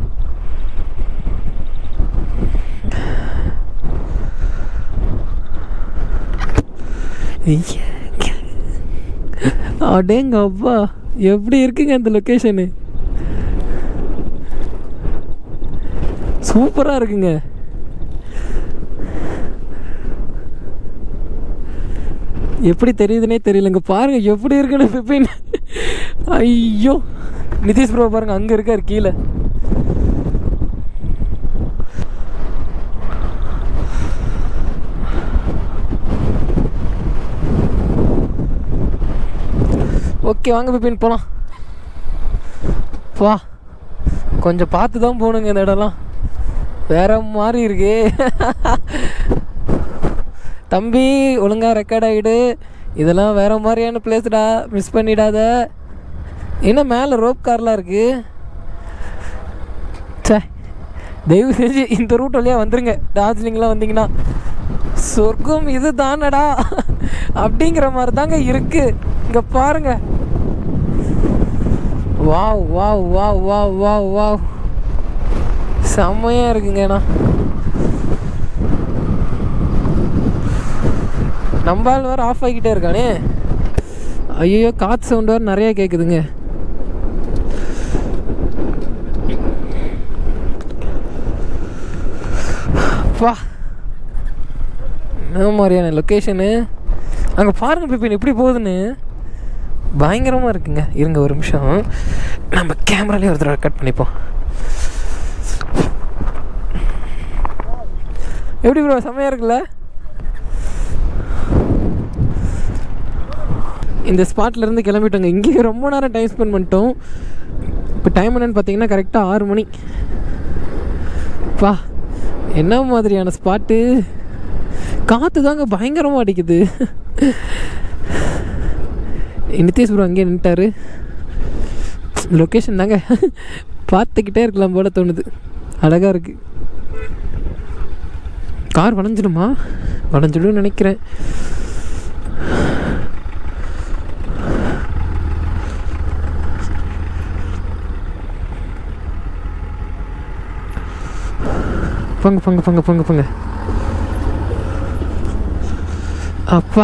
அடேங்க அப்பா, எப்படி இருக்குங்க அந்த லொக்கேஷனு, சூப்பராக இருக்குங்க. எப்படி தெரியுதுன்னே தெரியலங்க. பாருங்கள் எப்படி இருக்குன்னு பிபின். ஐயோ நிதிஷ் ப்ரோ பாருங்கள் அங்கே இருக்கார் கீழே. ஓகே வாங்க பிபின் போகலாம். வா கொஞ்சம் பார்த்து தான் போகணுங்க, இந்த இடம்லாம் வேற மாதிரி இருக்கு. தம்பி ஒழுங்காக ரெக்கார்ட் ஆகிடு, இதெல்லாம் வேறு மாதிரியான பிளேஸ்டா, மிஸ் பண்ணிடாத. என்ன மேலே ரோப் கார்லாம் இருக்குது. சே தயவு செஞ்சு இந்த ரூட் வழியாக வந்துடுங்க. டார்ஜிலிங்லாம் வந்தீங்கன்னா சொர்க்கம் இது தானடா அப்படிங்கிற மாதிரி தாங்க இருக்குது. இங்கே பாருங்க, wow wow wow wow wow wow, செம்மையாக இருக்குங்கண்ணா. நம்பால் வேறு ஆஃப் ஆகிக்கிட்டே இருக்கானே. ஐயோ காற்று சவுண்ட் வேறு நிறையா கேட்குதுங்க. வா என்ன மாதிரியான லொக்கேஷனு அங்கே பாருங்கள் பிபின் எப்படி போகுதுன்னு, பயங்கரமாக இருக்குங்க. இருங்க ஒரு நிமிஷம், நம்ம கேமராலேயே ஒரு தடவை கட் பண்ணிப்போம். எப்படி ப்ரோ செம்மையாக இருக்குல்ல? இந்த ஸ்பாட்லேருந்து கிளம்பிட்டோங்க. இங்கேயே ரொம்ப நேரம் டைம் ஸ்பெண்ட் பண்ணிட்டோம். இப்போ டைம் என்னென்னு பார்த்தீங்கன்னா கரெக்டாக ஆறு மணி. பா என்ன மாதிரியான ஸ்பாட்டு, காற்று தாங்க பயங்கரமாக அடிக்குது. நிதிஷ் ப்ரோ அங்கேயே நின்ட்டாரு. லொக்கேஷன் தாங்க பார்த்துக்கிட்டே இருக்கலாம் போல தோணுது. அழகாக இருக்குது. கார் வளைஞ்சிடுமா? வளைஞ்சிடும் நினைக்கிறேன். பொங்க பொங்க பொங்க பொங்க பொங்க. அப்பா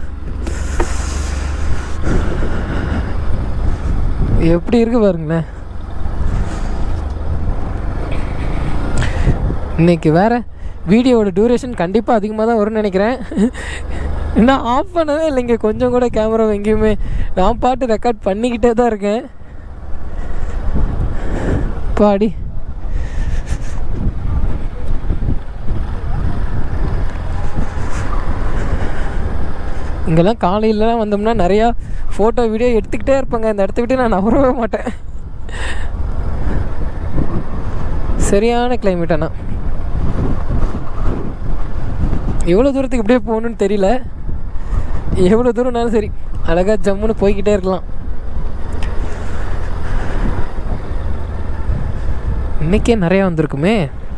எப்படி இருக்கு பாருங்களேன். இன்னைக்கு வேற வீடியோவோட டியூரேஷன் கண்டிப்பாக அதிகமாக தான் வரும்னு நினைக்கிறேன். நான் ஆஃப் பண்ணவே இல்லைங்க கொஞ்சம் கூட கேமரா எங்கேயுமே. நான் பாட்டு ரெக்கார்ட் பண்ணிக்கிட்டே தான் இருக்கேன். பாடி இங்கெல்லாம் காலையிலலாம் வந்தோம்னா நிறையா ஃபோட்டோ வீடியோ எடுத்துக்கிட்டே இருப்பாங்க. இந்த இடத்த விட்டு நான் நவரவே மாட்டேன். சரியான கிளைமேட். ஆனால் எவ்வளோ தூரத்துக்கு இப்படியே போகணுன்னு தெரியல. எவ்வளோ தூரம்னாலும் சரி அழகாக ஜம்முன்னு போய்கிட்டே இருக்கலாம். இன்றைக்கே நிறையா வந்திருக்குமே.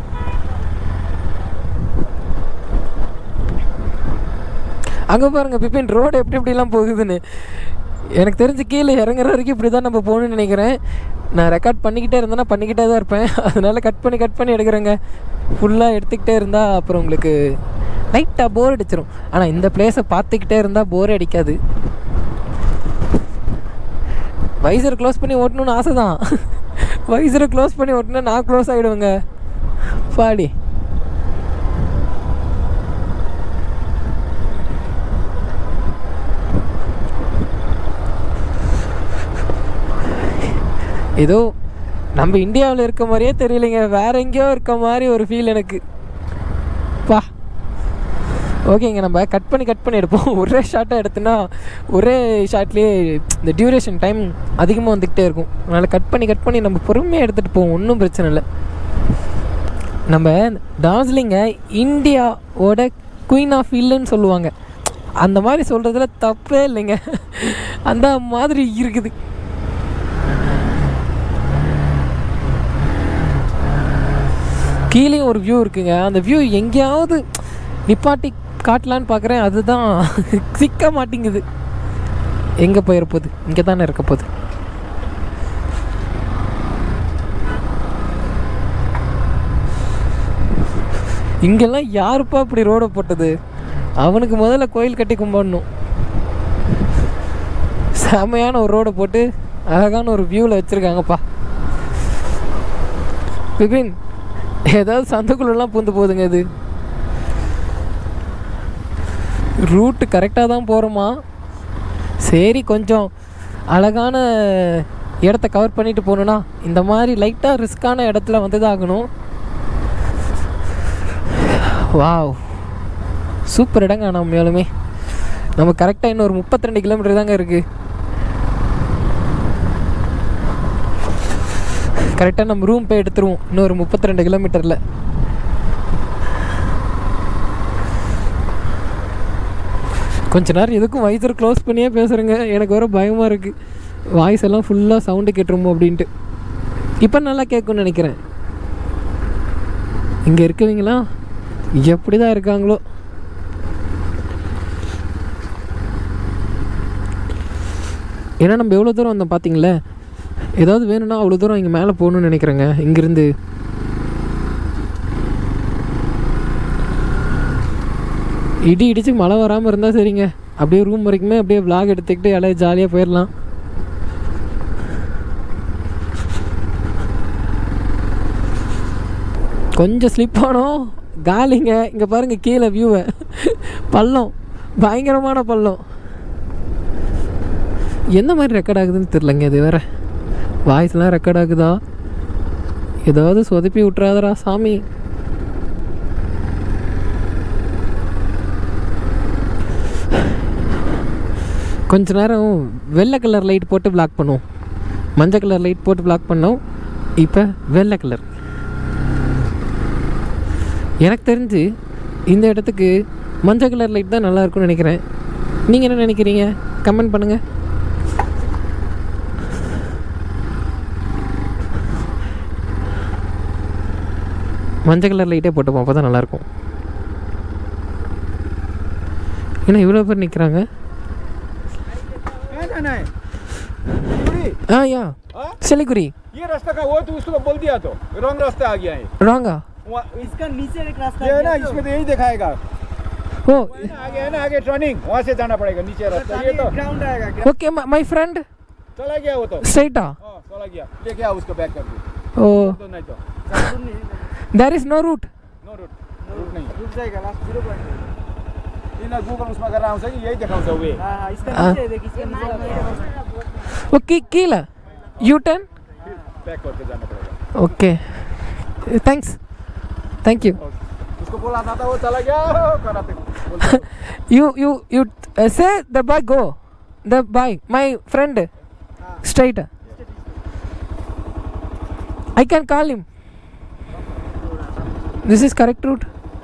அங்கே பாருங்கள் பிபின் ரோடு எப்படி எப்படிலாம் போகுதுன்னு. எனக்கு தெரிஞ்சு கீழே இறங்குற வரைக்கும் இப்படி தான் நம்ம போகணுன்னு நினைக்கிறேன். நான் ரெக்கார்ட் பண்ணிக்கிட்டே இருந்தேன்னா பண்ணிக்கிட்டே தான் இருப்பேன். அதனால் கட் பண்ணி கட் பண்ணி எடுக்கிறேங்க. ஃபுல்லாக எடுத்துக்கிட்டே இருந்தால் அப்புறம் உங்களுக்கு லைட்டாக போர் அடிச்சிடும். ஆனால் இந்த பிளேஸை பார்த்துக்கிட்டே இருந்தால் போரே அடிக்காது. வைசரை க்ளோஸ் பண்ணி ஓட்டணும்னு ஆசை தான். வைசரை க்ளோஸ் பண்ணி ஓட்டினா நான் க்ளோஸ் ஆகிடுவேங்க. பாடி ஏதோ நம்ம இந்தியாவில் இருக்க மாதிரியே தெரியலைங்க. வேற எங்கேயோ இருக்க மாதிரி ஒரு ஃபீல் எனக்கு. பா ஓகேங்க, நம்ம கட் பண்ணி கட் பண்ணி எடுப்போம். ஒரே ஷார்ட்டாக எடுத்தோன்னா ஒரே ஷார்ட்லேயே இந்த டியூரேஷன் டைம் அதிகமாக வந்துக்கிட்டே இருக்கும். அதனால் கட் பண்ணி கட் பண்ணி நம்ம பொறுமையாக எடுத்துகிட்டு போவோம். ஒன்றும் பிரச்சனை இல்லை. நம்ம டார்ஜிலிங்கை இந்தியாவோட குயின் ஆஃப் ஹில்லுன்னு சொல்லுவாங்க. அந்த மாதிரி சொல்கிறதுல தப்பே இல்லைங்க. அந்த மாதிரி இருக்குது. கீழேயும் ஒரு வியூ இருக்குங்க. அந்த வியூ எங்கேயாவது நிப்பாட்டி காட்டலான்னு பார்க்குறேன். அதுதான் சிக்க மாட்டேங்குது. எங்கே போயிருப்போது? இங்கே தானே இருக்க போகுது. இங்கெல்லாம் யாருப்பா இப்படி ரோடை போட்டது? அவனுக்கு முதல்ல கோயில் கட்டி கும்பிடணும். செமையான ஒரு ரோடை போட்டு அழகான ஒரு வியூவில் வச்சுருக்காங்கப்பா. பிபின் ஏதாவது சந்தைக்குள்ளெல்லாம் பூந்து போகுதுங்க. இது ரூட்டு கரெக்டாக தான் போகிறோமா? சரி, கொஞ்சம் அழகான இடத்த கவர் பண்ணிட்டு போகணுன்னா இந்த மாதிரி லைட்டாக ரிஸ்க்கான இடத்துல வந்து தான் ஆகணும். வாவ், சூப்பர் இடங்க. ஆனால் உண்மையாலுமே நம்ம கரெக்டாக இன்னும் ஒரு முப்பத்தி ரெண்டு கிலோமீட்டர் தாங்க இருக்குது. கரெக்டாக நம்ம ரூம் போய் எடுத்துருவோம் இன்னொரு முப்பத்தி ரெண்டு கிலோமீட்டரில். கொஞ்ச நேரம் எதுக்கும் வைசர் க்ளோஸ் பண்ணியே பேசுகிறேங்க. எனக்கு வர பயமாக இருக்குது. வாய்ஸ் எல்லாம் ஃபுல்லாக சவுண்டு கேட்டுருமோ அப்படின்ட்டு. இப்போ நல்லா கேட்கும்னு நினைக்கிறேன். இங்கே இருக்கவங்களா எப்படி தான் இருக்காங்களோ. ஏன்னா நம்ம எவ்வளோ தூரம் வந்தோம் பார்த்தீங்களே. ஏதாவது வேணும்னா அவ்வளோ தூரம் இங்கே மேலே போகணுன்னு நினைக்கிறேங்க. இங்கேருந்து இடி இடிச்சு மழை வராமல் இருந்தால் சரிங்க. அப்படியே ரூம் வரைக்குமே அப்படியே விளாக் எடுத்துக்கிட்டு எல்லாம் ஜாலியாக போயிடலாம். கொஞ்சம் ஸ்லிப் ஆனோம், காலிங்க. இங்கே பாருங்கள் கீழே வியூவை, பள்ளம், பயங்கரமான பள்ளம். எந்த மாதிரி ரெக்கார்ட் ஆகுதுன்னு தெரிலங்க. இது வேறு வாய்ஸ்லாம் ரெக்கார்ட் ஆகுதா? ஏதாவது சொதப்பி விட்றாதரா சாமி. கொஞ்ச நேரம் வெள்ளை கலர் லைட் போட்டு பிளாக் பண்ணுவோம். மஞ்சள் கலர் லைட் போட்டு பிளாக் பண்ணோம். இப்போ வெள்ளை கலர். எனக்கு தெரிஞ்சு இந்த இடத்துக்கு மஞ்சள் கலர் லைட் தான் நல்லா இருக்கும்னு நினைக்கிறேன். நீங்கள் என்ன நினைக்கிறீங்க? கமெண்ட் பண்ணுங்கள். மஞ்சள் கலர் லைட்டே போட்டுப்போம், அப்போ தான் நல்லாயிருக்கும். ஏன்னா இவ்வளோ பேர் நிற்கிறாங்க. हाँ या सिलीगुड़ी ये रास्ता का वो तो उसको बोल दिया तो रॉन्ग रास्ता आ गया है. रॉन्ग आ इसका नीचे एक रास्ता है ना, इसमें तो यही दिखाएगा. ओ आगे है ना, आगे टर्निंग वहाँ से जाना पड़ेगा. नीचे रास्ता ये तो ग्राउंड आएगा. ओके माय फ्रेंड चला गया वो तो स्ट्रेट आ. हां चला गया, लेके आओ उसको बैक कर दो. ओ तो नहीं तो there is no route. No route route नहीं रूट जाएगा last zero point. In Google उसमें कर रहा हूं सही, यही दिखाऊं सब वे. हां हां इसका नीचे देख, इसका नीचे ओके कीला यू टर्न बैक करके जाना पड़ेगा. Okay thanks thank you. उसको बोला था वो चला गया कराते. you you you uh, say the boy go the boy my friend straight. I can call him. This is correct route.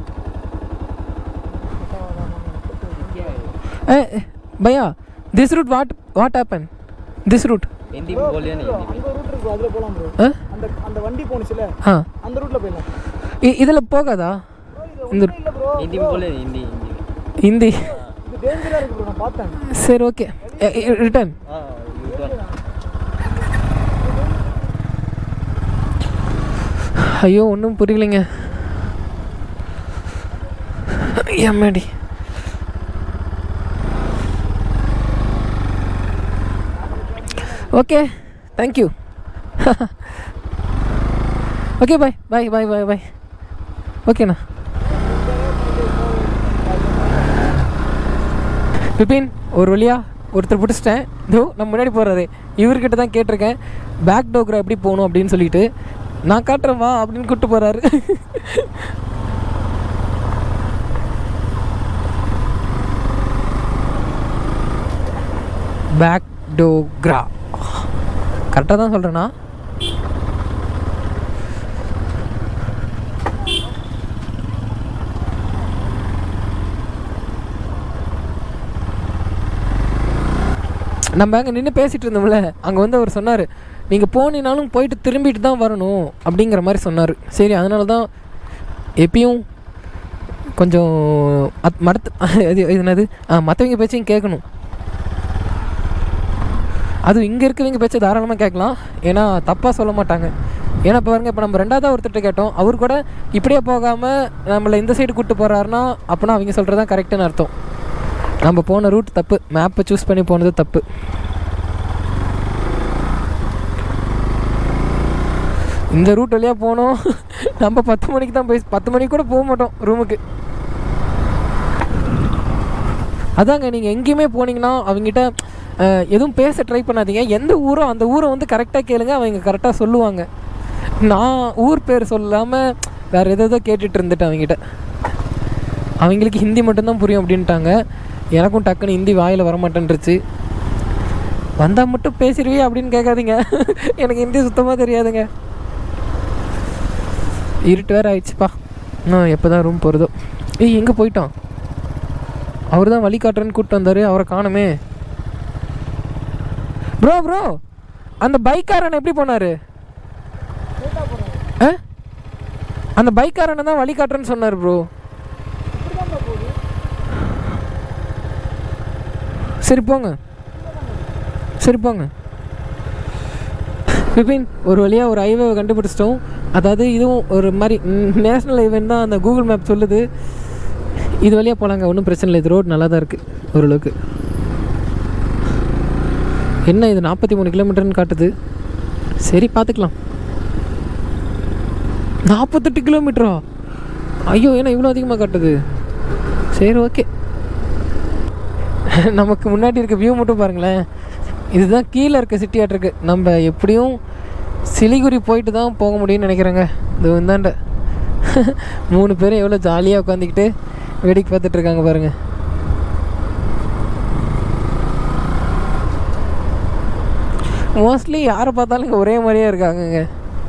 eh भैया this route what what happened this route Hindi में बोलिए नहीं. அந்த ரூட் இருக்கு, அதுல போலாம் ப்ரோ. அந்த அந்த வண்டி போனுச்சுல, हां அந்த ரூட்ல போலாம். இதுல போகாதா? இந்த இல்ல ப்ரோ, हिंदी में बोले हिंदी हिंदी ஹிந்தி இது டேஞ்சரா இருக்கு ப்ரோ, நான் பார்த்தேன். சரி ஓகே ரிட்டர்ன். हां यूटर्न. ஐயோ ஒன்றும் புரியலைங்க. எம்மாடி okay thank you. Okay bye bye bye bye bye. ஓகேண்ணா. பிபின் ஒரு வழியாக ஒருத்தர் பிடிச்சிட்டேன். இதோ நம்ம முன்னாடி போகிறாரு, இவர்கிட்ட தான் கேட்டிருக்கேன் பேக் டோக்ரா எப்படி போகணும் அப்படின்னு சொல்லிட்டு. நான் காட்டுறேன் வா அப்படின்னு கூப்பிட்டு போகிறாரு. பேக் டோக்ரா கரெக்டாக தான் சொல்கிறேண்ணா. நம்ம அங்கே நின்று பேசிகிட்டு இருந்தோம்ல, அங்கே வந்து அவர் சொன்னார் நீங்கள் போனீங்கனாலும் போயிட்டு திரும்பிட்டு தான் வரணும் அப்படிங்கிற மாதிரி சொன்னார். சரி அதனால தான் எப்பயும் கொஞ்சம் அத் மடத்து இது இது என்னது மற்றவங்க பேச்சையும் கேட்கணும். அதுவும் இங்கே இருக்கிறவங்க பேச்சை தாராளமாக கேட்கலாம், ஏன்னா தப்பாக சொல்ல மாட்டாங்க. ஏன்னா இப்போ பாருங்க, இப்போ நம்ம ரெண்டாவதாக ஒருத்தர்கிட்ட கேட்டோம், அவர் கூட இப்படியே போகாமல் நம்மளை இந்த சைடு கூப்பிட்டு போகிறாருன்னா அப்படின்னா அவங்க சொல்கிறது தான் கரெக்டுன்னு அர்த்தம். நம்ம போன ரூட் தப்பு, மேப்பை சூஸ் பண்ணி போனது தப்பு. இந்த ரூட் வழியாக போனோம், நம்ம பத்து மணிக்கு தான் போய் பத்து மணிக்கு கூட போக மாட்டோம் ரூமுக்கு. அதாங்க நீங்கள் எங்கேயுமே போனீங்கன்னா அவங்ககிட்ட எதுவும் பேச ட்ரை பண்ணாதீங்க. எந்த ஊரோ அந்த ஊரை வந்து கரெக்டாக கேளுங்க, அவங்க கரெக்டாக சொல்லுவாங்க. நான் ஊர் பேர் சொல்லாமல் வேறு எதோ கேட்டுட்டு இருந்துட்டேன் அவங்ககிட்ட. அவங்களுக்கு ஹிந்தி மட்டும்தான் புரியும் அப்படின்ட்டாங்க. எனக்கும் டக்குன்னு ஹிந்தி வாயில் வரமாட்டேன்ருச்சு. வந்தால் மட்டும் பேசிடுவே அப்படின்னு கேட்காதீங்க, எனக்கு ஹிந்தி சுத்தமாக தெரியாதுங்க. இருட்டு வேறு ஆயிடுச்சுப்பா. நான் எப்போ தான் ரூம் போகிறதோ. ஏய் எங்கே போயிட்டான்? அவர் தான் வழி காட்டுறேன்னு கூப்பிட்டு வந்தார், அவரை காணுமே. ப்ரோ ப்ரோ அந்த பைக்காரன் எப்படி போனார்? ஆ அந்த பைக்காரனை தான் வழி காட்டுறேன்னு சொன்னார் ப்ரோ. சரி போங்க சரி போங்க. பிபின் ஒரு வழியாக ஒரு ஹைவேவை கண்டுபிடிச்சிட்டோம். அதாவது இதுவும் ஒரு மாதிரி நேஷ்னல் ஹைவேன்னு தான் அந்த கூகுள் மேப் சொல்லுது. இது வழியாக போகலாங்க, ஒன்றும் பிரச்சனை இல்லை. இது ரோடு நல்லா தான் இருக்குது ஓரளவுக்கு. என்ன இது நாற்பத்தி மூணு கிலோமீட்டர்னு காட்டுது. சரி பார்த்துக்கலாம். நாற்பத்தெட்டு கிலோமீட்டரா? ஐயோ ஏன்னா இவ்வளோ அதிகமாக காட்டுது. சரி ஓகே. நமக்கு முன்னாடி இருக்க வியூ மட்டும் பாருங்களேன். இதுதான் கீழே இருக்க சிட்டியாட்டிருக்கு. நம்ம எப்படியும் சிலிகுரி போயிட்டு தான் போக முடியும்னு நினைக்கிறேங்க. இது இந்தாண்ட மூணு பேரும் எவ்வளோ ஜாலியாக உட்காந்துக்கிட்டு வேடிக்கை பார்த்துட்ருக்காங்க பாருங்கள். மோஸ்ட்லி யாரை பார்த்தாலும் இங்கே ஒரே மாதிரியே இருக்காங்கங்க.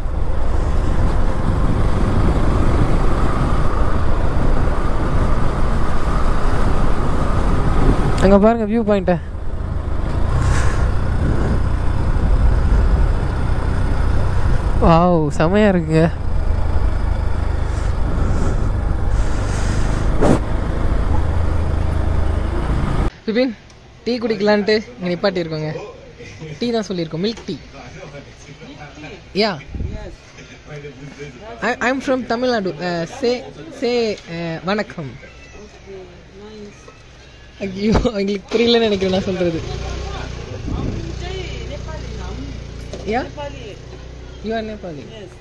அங்கே பாருங்கள் வியூ பாயிண்ட்டை. வாவ் செமையாக இருக்குங்க. பிபின் டீ குடிக்கலான்ட்டு இங்கே நிப்பாட்டி இருக்கோங்க. டீ தான் சொல்லியிருக்கோம், milk tea. Yeah I am from Tamil Nadu. Say say வணக்கம். ஐயோ எங்களுக்கு புரியலன்னு நினைக்கிறேன் நான் சொல்கிறது. Yeah you are Nepali?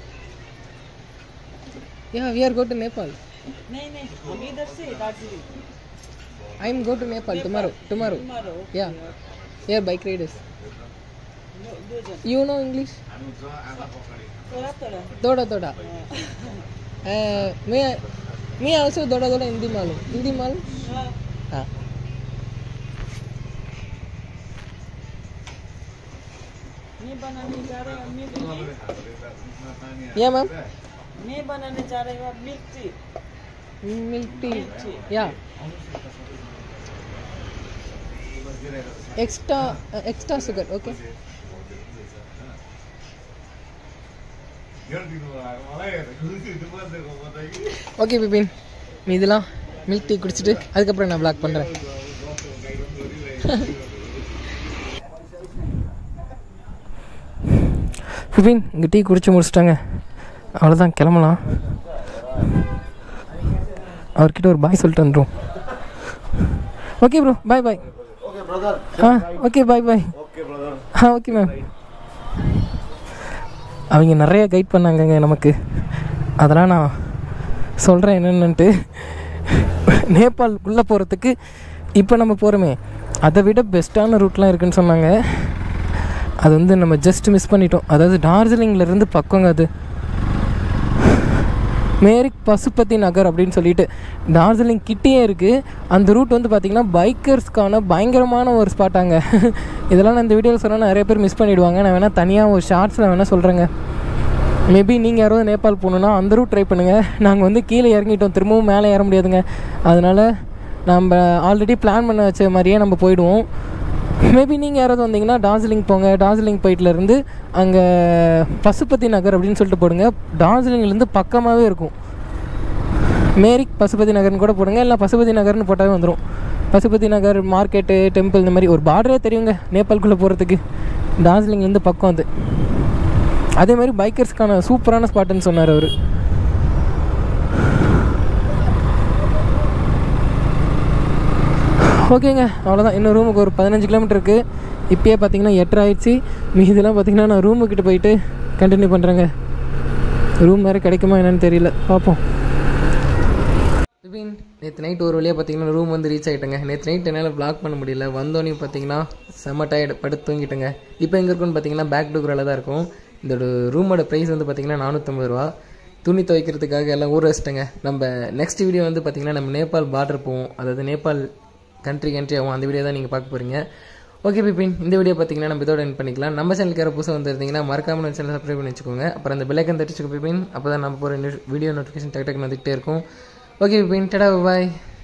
Yeah we are go to Nepal. नहीं नहीं हम इधर से Darjeeling. I am go to Nepal tomorrow. Tomorrow. Tomorrow. Yeah. Yeah, bike riders. दो दो जन. You know English? थोड़ा थोड़ा. Thoda thoda. Uh, me me also thoda thoda Hindi मालूम. Hindi मालूम? हाँ. हाँ. मैं बनाने जा रहे हैं मिल्क टी. Yeah, ma'am. मैं बनाने जा रहे हैं milk tea. Milk tea. Yeah. Extra uh, extra sugar, okay? Okay Bipin, நீ இதெல்லாம் மில்க் டீ குடிச்சிட்டு அதுக்கப்புறம் நான் ப்ளாக் பண்ணுறேன். பிபின் இங்கே டீ குடிச்சு முடிச்சிட்டாங்க, அவ்வளோதான், கிளம்பலாம். அவர்கிட்ட ஒரு பாய் சொல்லிட்டு வந்துடும். Okay bro, bye bye. Ah okay bye bye. Ah okay ma'am. அவங்க நிறைய கைட் பண்ணாங்கங்க நமக்கு, அதெல்லாம் நான் சொல்கிறேன் என்னென்னுட்டு. நேபாளுக்குள்ளே போகிறதுக்கு இப்போ நம்ம போகிறோமே அதை விட பெஸ்ட்டான ரூட்லாம் இருக்குதுன்னு சொன்னாங்க. அது வந்து நம்ம ஜஸ்ட் மிஸ் பண்ணிட்டோம். அதாவது டார்ஜிலிங்லேருந்து பக்கங்க, அது மேரிக் பசுபதி நகர் அப்படின்னு சொல்லிட்டு டார்ஜிலிங் கிட்டேயே இருக்குது. அந்த ரூட் வந்து பார்த்திங்கன்னா பைக்கர்ஸ்க்கான பயங்கரமான ஒரு ஸ்பாட்டாங்க. இதெல்லாம் நான் இந்த வீடியோவில் சொன்னால் நிறைய பேர் மிஸ் பண்ணிவிடுவாங்க. நான் வேணால் தனியாக ஒரு ஷார்ட்ஸில் வேணால் சொல்கிறேங்க. மேபி நீங்கள் யாராவது நேபாள் போகணுன்னா அந்த ரூட் ட்ரை பண்ணுங்கள். நாங்கள் வந்து கீழே இறங்கிட்டோம், திரும்பவும் மேலே ஏற முடியாதுங்க. அதனால் நம்ம ஆல்ரெடி பிளான் பண்ண வச்ச மாதிரியே நம்ம போயிடுவோம். மேபி நீங்கள் யாராவது வந்தீங்கன்னா டார்ஜிலிங் போங்க. டார்ஜிலிங் போயிட்டுலேருந்து அங்கே பசுபதி நகர் அப்படின்னு சொல்லிட்டு போடுங்க. டார்ஜிலிங்லேருந்து பக்கமாகவே இருக்கும். மேரிக் பசுபதி நகர்னு கூட போடுங்க, இல்லை பசுபதி நகர்னு போட்டாவே வந்துடும். பசுபதி நகர் மார்க்கெட்டு, டெம்பிள், இந்த மாதிரி ஒரு பார்டரே தெரியுங்க நேபாளுக்குள்ளே போகிறதுக்கு. டார்ஜிலிங்லேருந்து பக்கம் அது. அதே மாதிரி பைக்கர்ஸ்க்கான சூப்பரான ஸ்பாட்டுன்னு சொன்னார் அவர். ஓகேங்க, அவ்வளோதான். இன்னும் ரூமுக்கு ஒரு பதினஞ்சு கிலோமீட்டர் இருக்குது. இப்போயே பார்த்தீங்கன்னா எட்டரை ஆயிடுச்சு. மீதெல்லாம் பார்த்தீங்கன்னா நான் ரூமுக்கிட்ட போயிட்டு கண்டினியூ பண்ணுறேங்க. ரூம் வேறு கிடைக்குமா என்னென்னு தெரியல, பார்ப்போம். பிபின் நேற்று நைட் ஒரு வழியாக பார்த்தீங்கன்னா ரூம் வந்து ரீச் ஆகிட்டேங்க. நேற்று நைட் என்னால் ப்ளாக் பண்ண முடியல. வந்தோன்னே பார்த்தீங்கன்னா செம்ம டயர்டு, படுத்து தூங்கிட்டேங்க. இப்போ எங்கே இருக்குன்னு பார்த்தீங்கன்னா பேக் டோக்கரில் தான் இருக்கும். இதோட ரூமோட ப்ரைஸ் வந்து பார்த்திங்கன்னா நானூற்றம்பது ரூபா. துணி துவைக்கிறதுக்காக எல்லாம் ஊற வச்சிட்டேங்க. நம்ம நெக்ஸ்ட் வீடியோ வந்து பார்த்திங்கன்னா நம்ம நேபாள் பார்டர் போவோம், அதாவது நேபாள் கண்ட்ரி கண்ட்ரி ஆகும். அந்த வீடியோ தான் நீங்கள் பார்க்க போகிறீங்க. ஓகே பிபின், இந்த வீடியோ பார்த்தீங்கன்னா நம்ம இதோட எண்ட் பண்ணிக்கலாம். நம்ம சேனலுக்கு யாரும் புதுசாக வந்துருந்தீங்கன்னா மறக்காம நம்ம சேனல் சப்ஸ்கிரைப் பண்ணி வச்சுக்கோங்க. அப்புறம் அந்த பெல் ஐக்கன் தட்டிச்சுக்கோ பிபின். அப்போ தான் நம்ம போகிற வீடியோ நோட்டிஃபிகேஷன் டக்கு டக்குன்னு வந்துகிட்டே இருக்கும். ஓகே பிபின், டடா பாய்.